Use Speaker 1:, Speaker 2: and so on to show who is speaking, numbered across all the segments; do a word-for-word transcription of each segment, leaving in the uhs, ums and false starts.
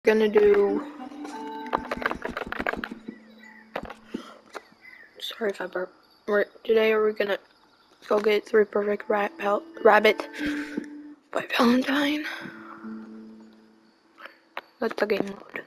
Speaker 1: Gonna do. Sorry if I burp. We're, today we're gonna go get three perfect rat pel rabbit by Valentine. Let the game load.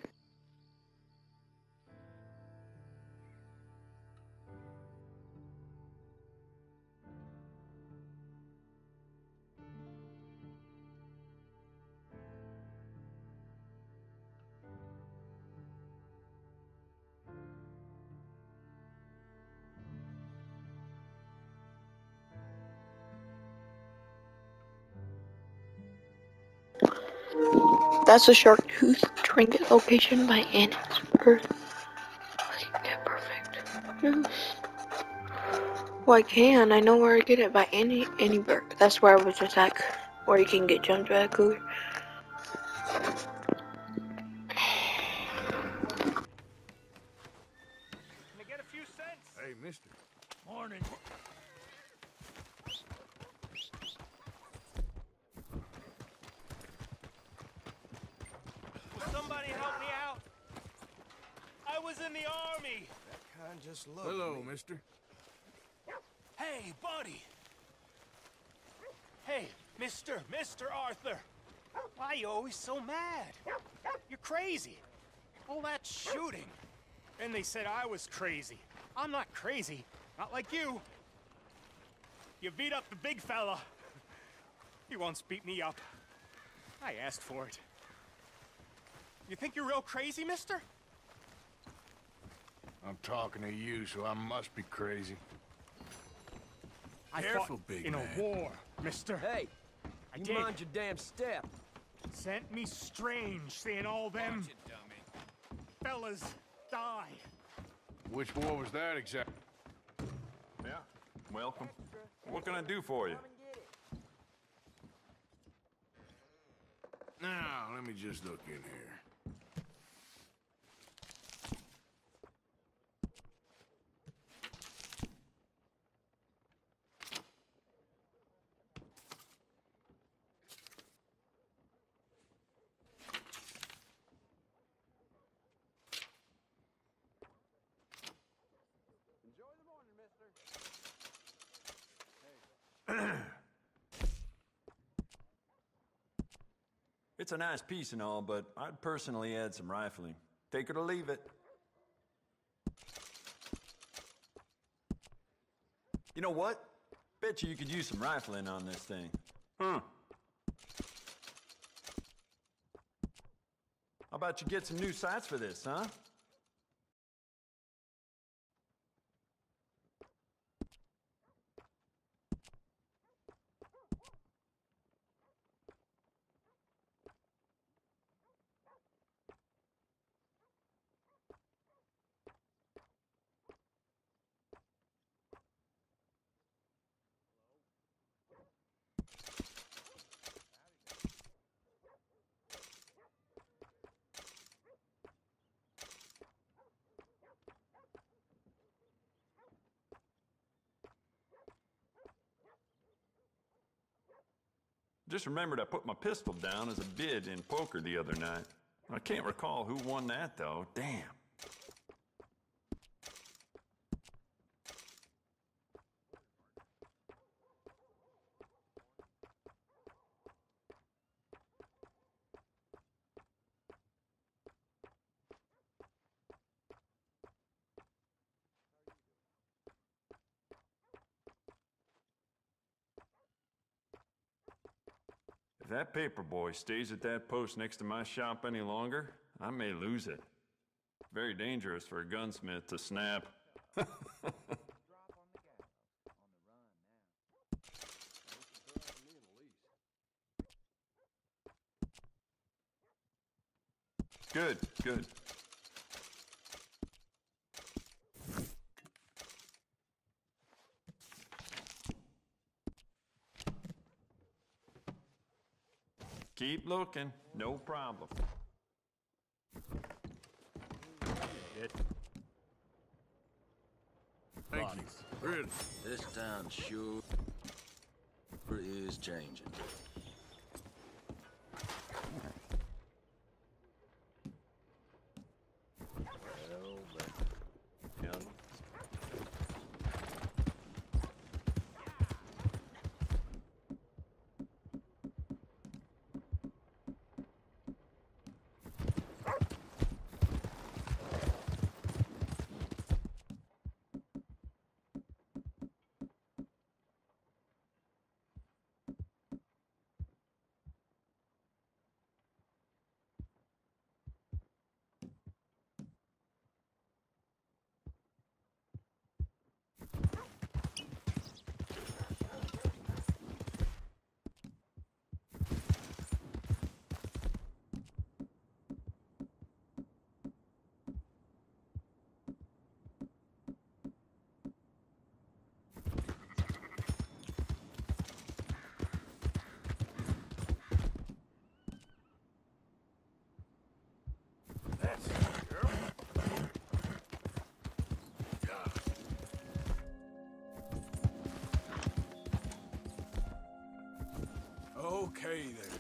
Speaker 1: That's a shark tooth trinket location by Annie's Earth. Okay, perfect. Yes. Well, I can. I know where I get it by Annie Annie Burke. That's where I was just at. Where you can get jumped by a cougar.
Speaker 2: Can I get a few cents?
Speaker 3: Hey, mister.
Speaker 2: Morning. Will somebody help me out? I was in the army.
Speaker 3: That kind just loved Hello, me. mister.
Speaker 2: Hey, buddy. Hey, Mister, Mister Arthur. Why are you always so mad? You're crazy. All that shooting. And they said I was crazy. I'm not crazy. Not like you. You beat up the big fella. He once beat me up. I asked for it. You think you're real crazy, mister?
Speaker 3: I'm talking to you, so I must be crazy.
Speaker 2: I
Speaker 3: Careful,
Speaker 2: fought
Speaker 3: big
Speaker 2: in
Speaker 3: man.
Speaker 2: a war, mister.
Speaker 4: Hey,
Speaker 2: I
Speaker 4: you
Speaker 2: did.
Speaker 4: mind your damn step.
Speaker 2: Sent me strange seeing all them fellas die.
Speaker 3: Which war was that exactly?
Speaker 5: Yeah, welcome. What can I do for you?
Speaker 3: Now, let me just look in here.
Speaker 5: It's a nice piece and all, but I'd personally add some rifling. Take it or leave it. You know what? Bet you you could use some rifling on this thing. Huh. How about you get some new sights for this, huh? Just remembered I put my pistol down as a bid in poker the other night. I can't recall who won that, though. Damn. If that paper boy stays at that post next to my shop any longer, I may lose it. Very dangerous for a gunsmith to snap. Good, good. Keep looking, no problem.
Speaker 3: Thank you. Really?
Speaker 4: This town sure is changing.
Speaker 3: Hey there.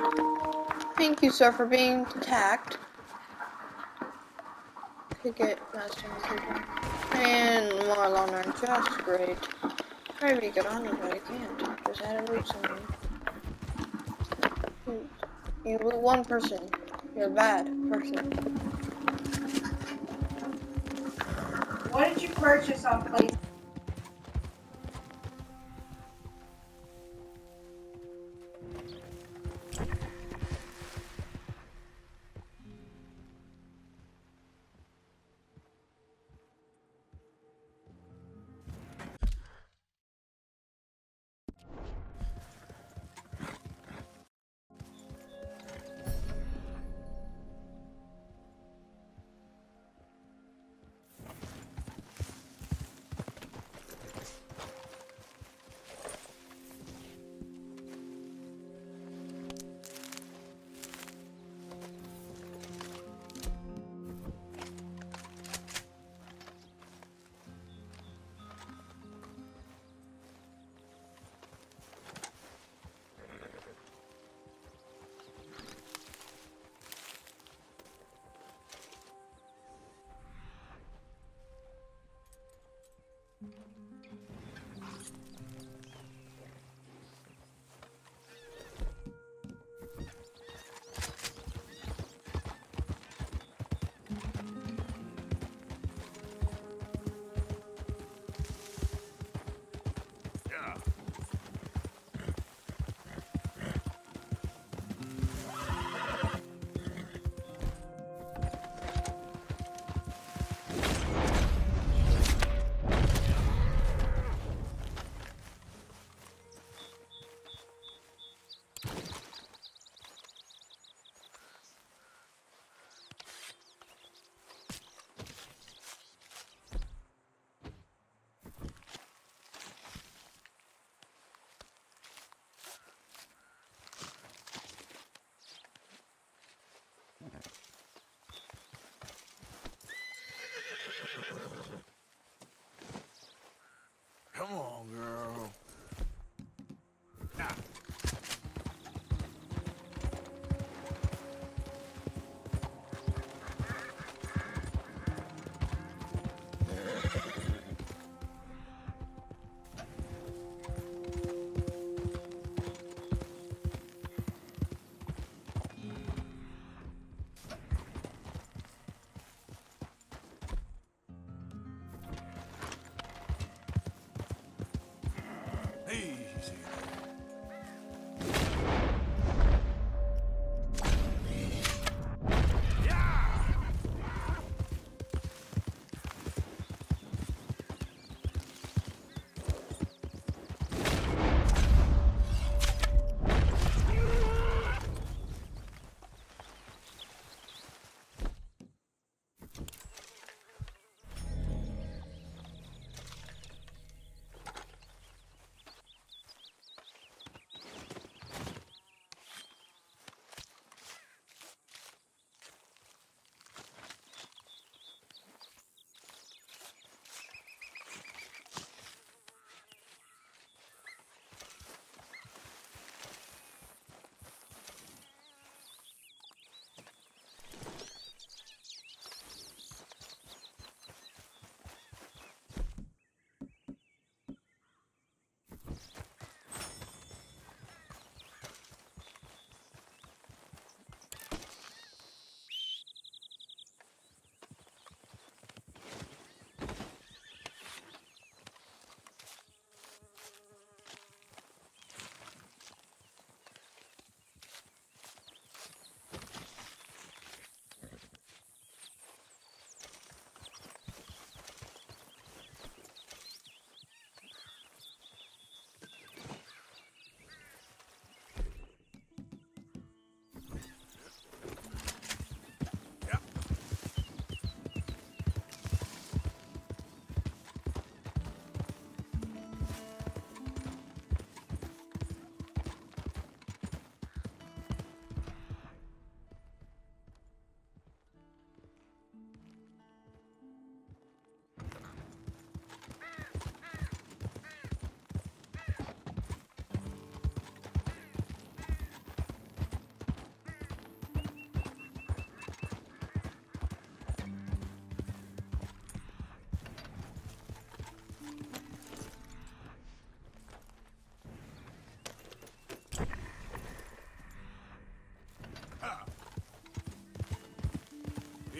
Speaker 1: Thank you, sir, for being attacked. Could get master surgery. And more longer, just great. Try to be good on it, but I can't. Just had to loot someone. You, you loot one person. You're a bad person.
Speaker 6: What did you purchase on PlayStation?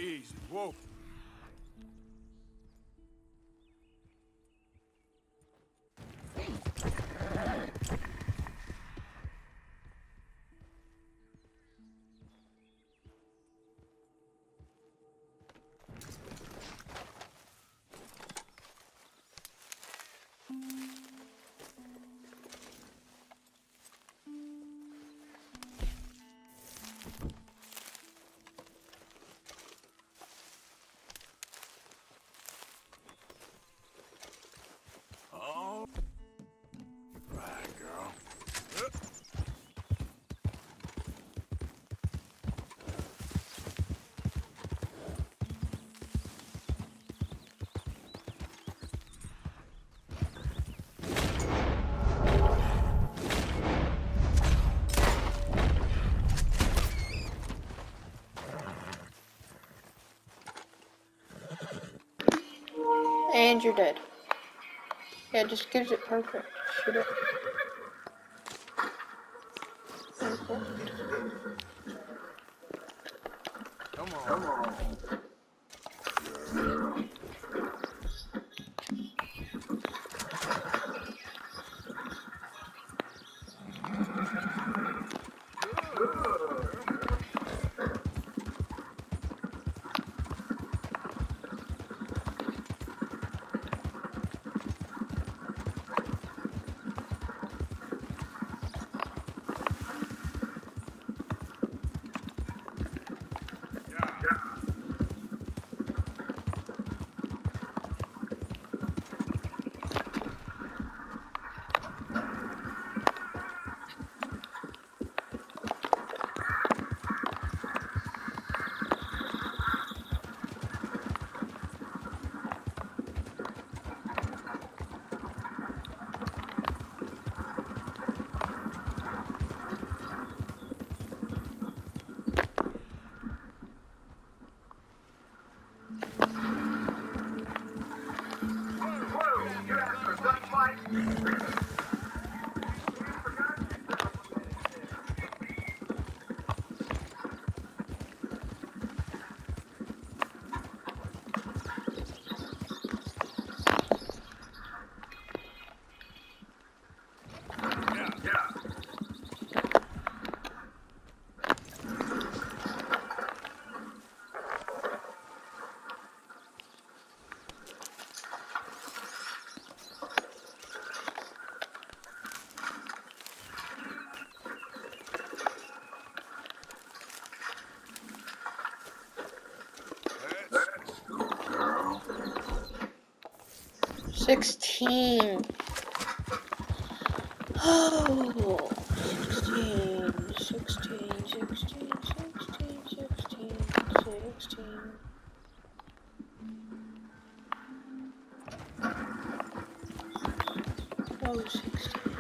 Speaker 3: Easy. Whoa. Oh. Right, girl.
Speaker 1: And you're dead. Yeah, it just gives it perfect. Shoot it. Perfect.
Speaker 3: Come on. Come on.
Speaker 1: Sixteen. Oh, sixteen, sixteen, sixteen, sixteen, sixteen, sixteen. Oh, sixteen.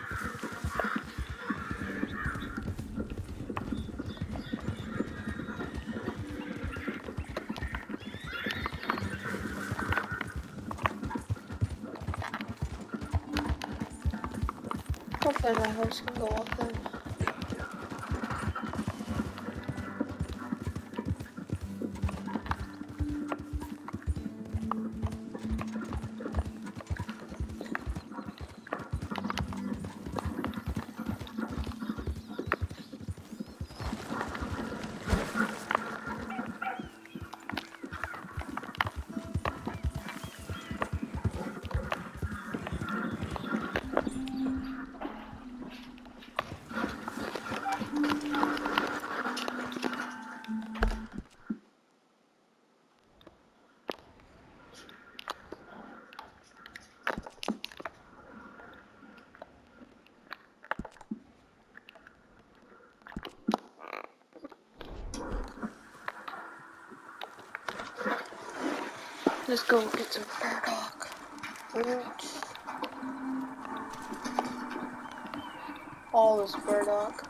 Speaker 1: Hopefully my house can go up then. Let's go get some burdock. Fruit. All this burdock.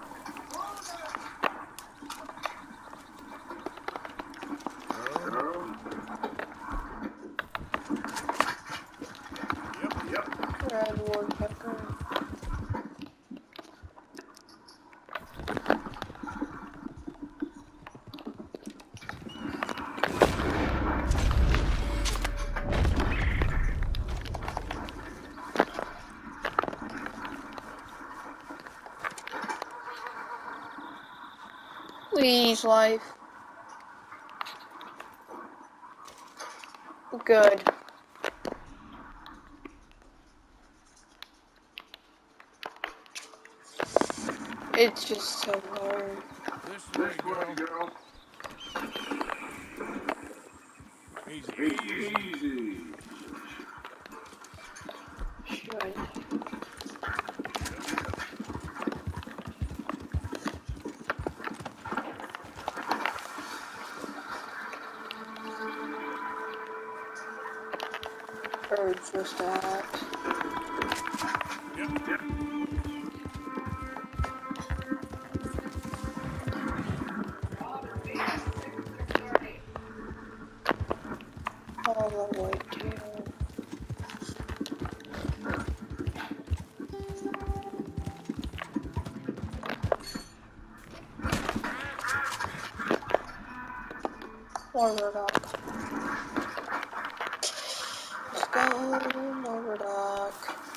Speaker 1: Red woodpecker. Please, life. Good. It's just so hard.
Speaker 3: This way, girl. Easy. Easy.
Speaker 1: Should. Birds was that.
Speaker 3: Yep, yep.
Speaker 1: All the way to. More dog. Let's go, more dog.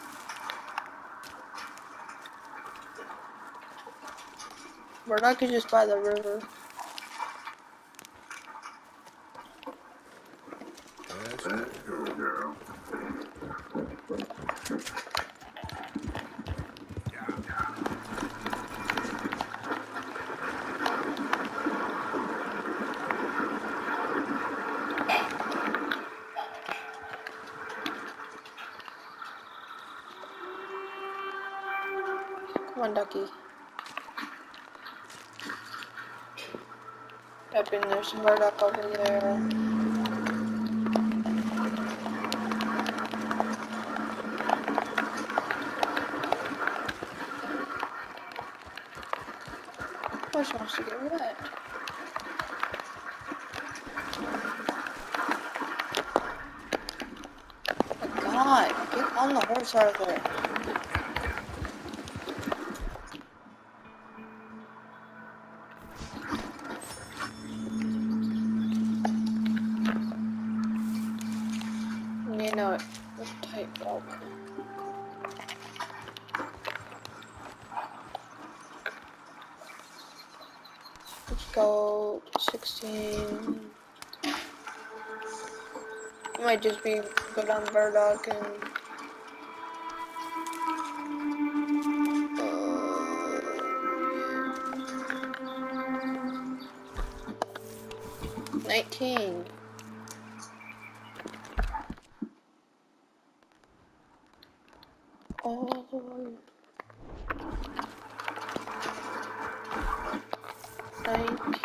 Speaker 1: Murdoch is just by the river.
Speaker 3: Let's go, girl.
Speaker 1: Come on, Ducky. Up in there's some Murdoch over there. Which wants to get wet? Oh my God, get on the horse, Arthur. You know it. It's tight rope. Let's go sixteen. It might just be good on Burdock and uh, nineteen. All the way. nineteen.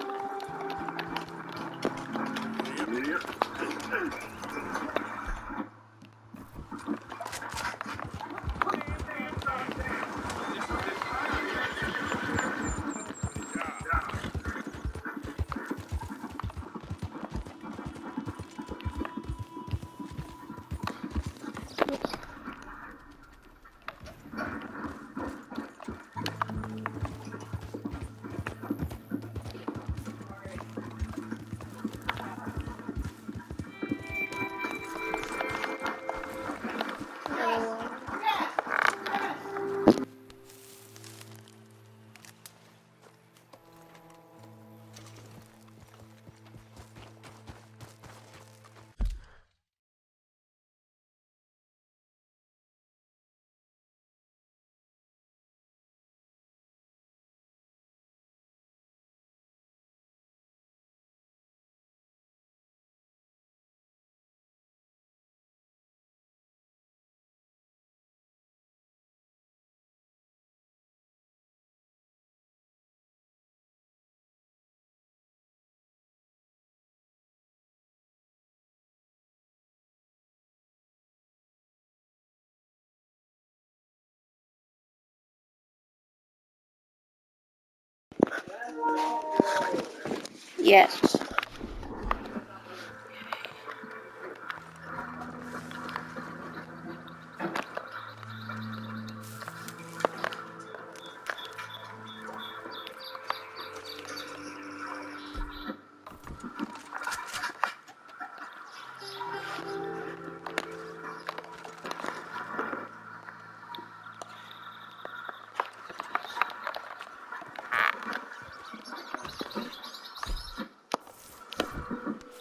Speaker 1: Yes.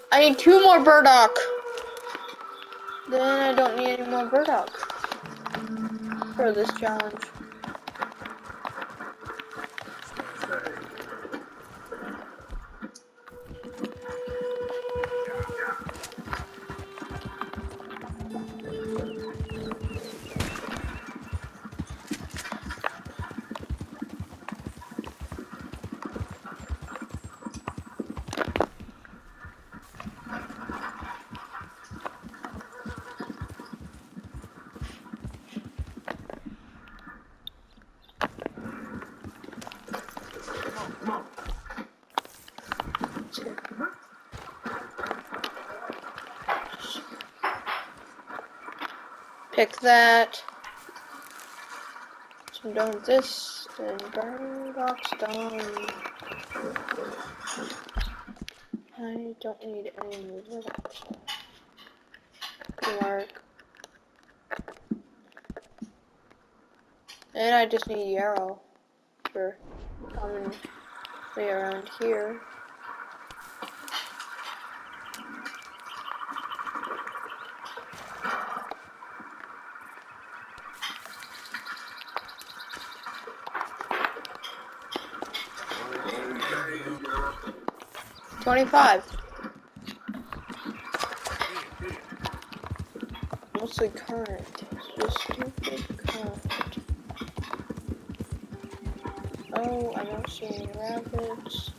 Speaker 1: I need two more burdock. Then I don't need any more burdock for this challenge. Pick that. So I'm done with this, and burdock's done. I don't need any more burdock. Good work. And I just need yarrow for coming way around here. Twenty-five. Mostly current. It's just stupid current. Oh, I don't see any rabbits.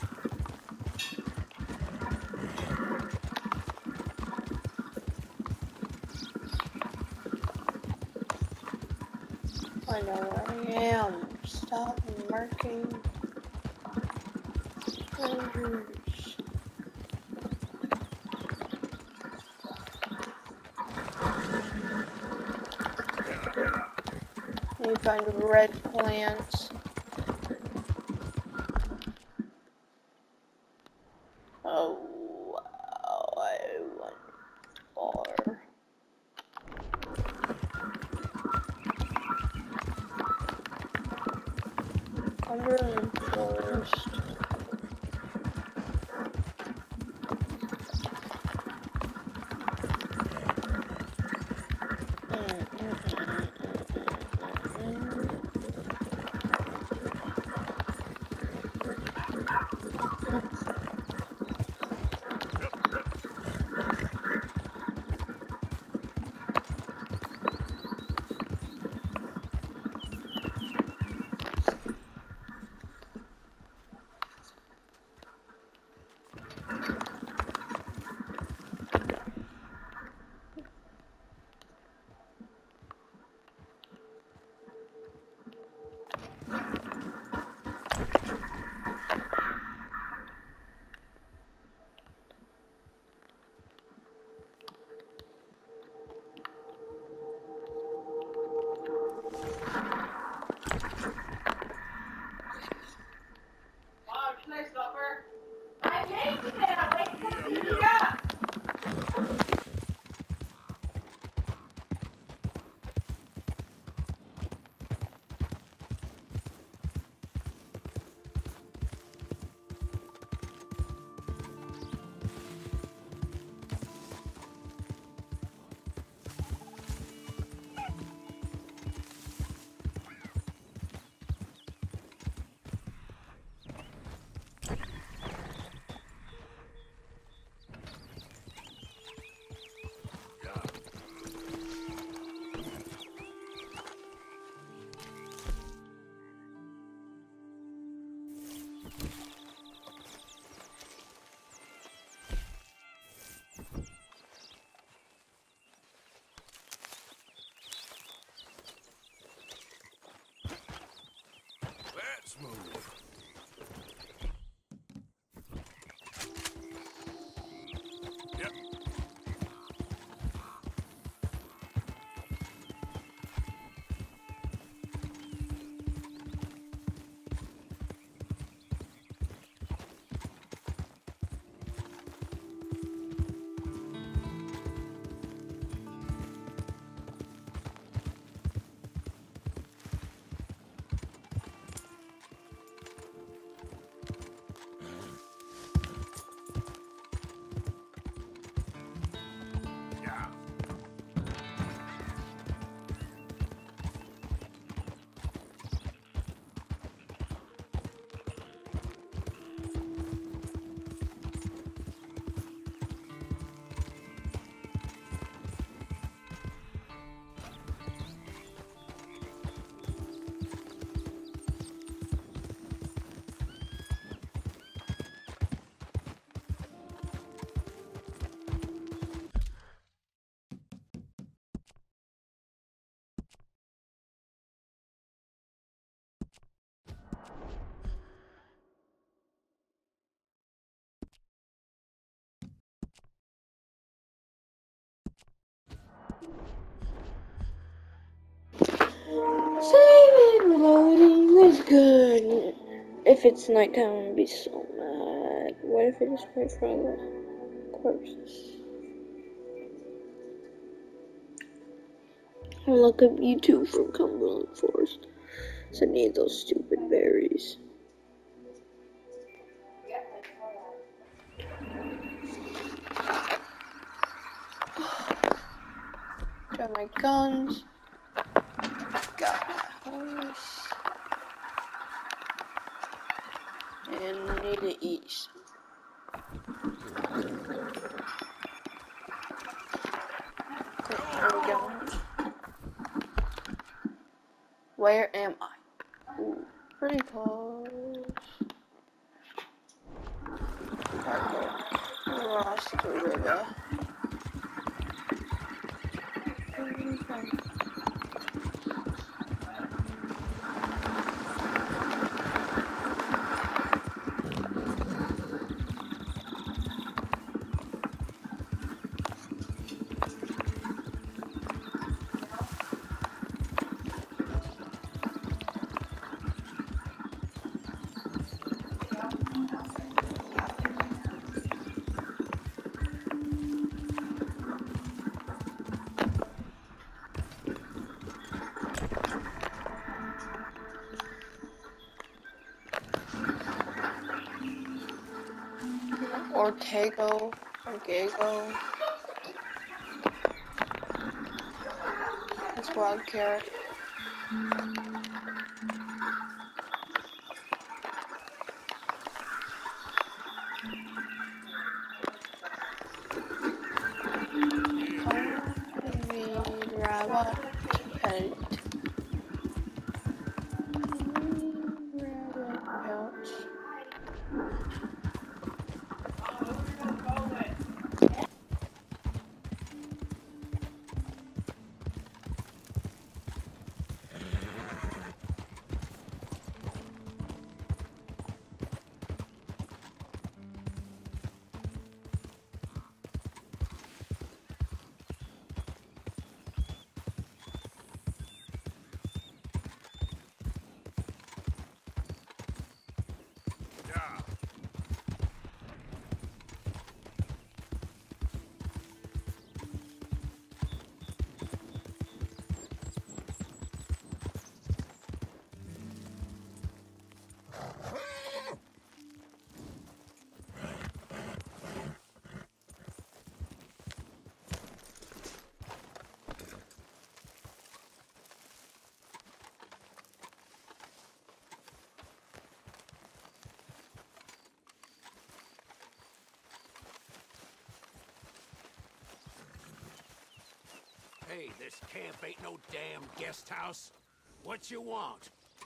Speaker 1: I know where I am. Stop marking. Strangers. You find red plants. Oh, wow, I want more. Cumberland Forest. What's good? If it's nighttime, I'm gonna be so mad. What if it is right from the corpses? I look up YouTube from Cumberland Forest. So I need those stupid berries. Got my guns. Got my horse. And I need to eat. Okay, there we go. Where am I? Ooh, pretty close. Across the river. Ortego, Ortego. That's wild carrot. Homemade rabbit pellet. Rabbit pellet.
Speaker 3: Hey, this camp ain't no damn guest house. What you want?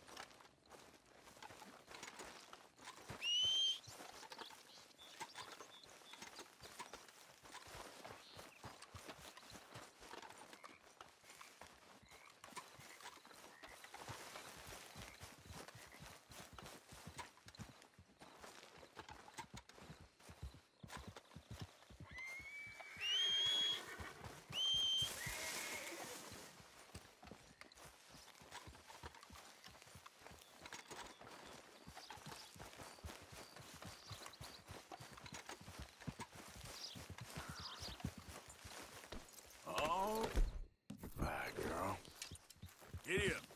Speaker 3: Oh, bye, girl. Giddy up.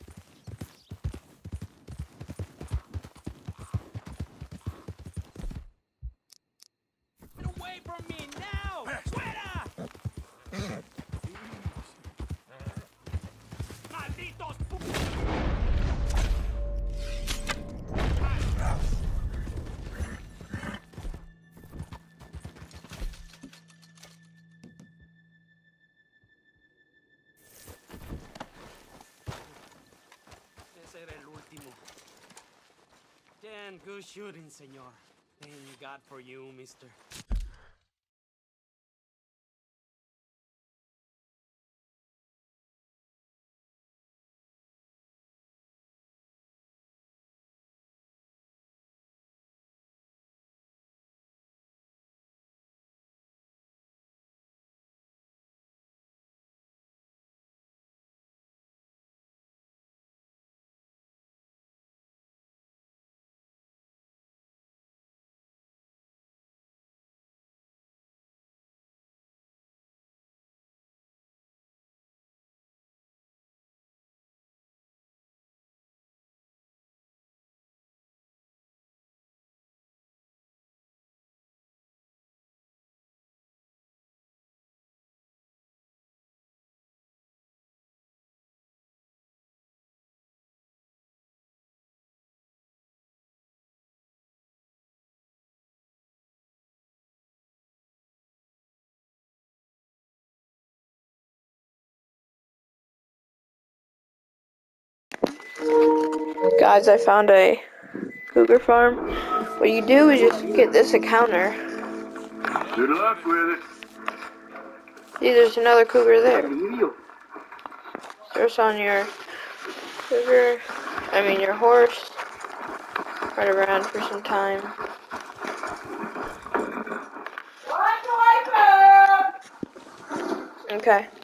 Speaker 4: Get away from me now! Fuera! Malditos Ese era el último. Damn good shooting, señor. Thank God for you, mister.
Speaker 1: Guys, I found a cougar farm. What you do is just get this encounter.
Speaker 7: Good luck with it.
Speaker 1: See, there's another cougar there. There's on your cougar, I mean your horse. Ride around for some time. Okay.